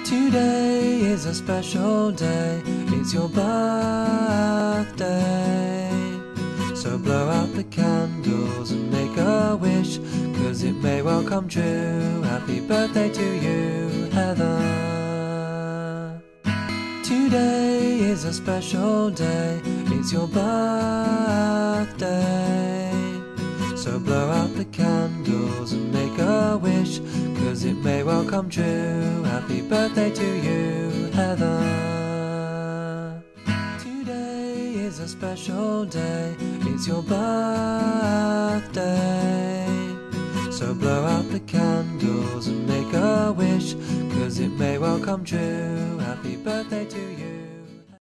Today is a special day, it's your birthday. So blow out the candles and make a wish, 'cause it may well come true. Happy birthday to you, Heather. Today is a special day, it's your birthday. So blow out the candles and make a wish, 'cause it may well come true. Happy birthday to you, Heather. Today is a special day, it's your birthday. So blow out the candles and make a wish, 'cause it may well come true. Happy birthday to you.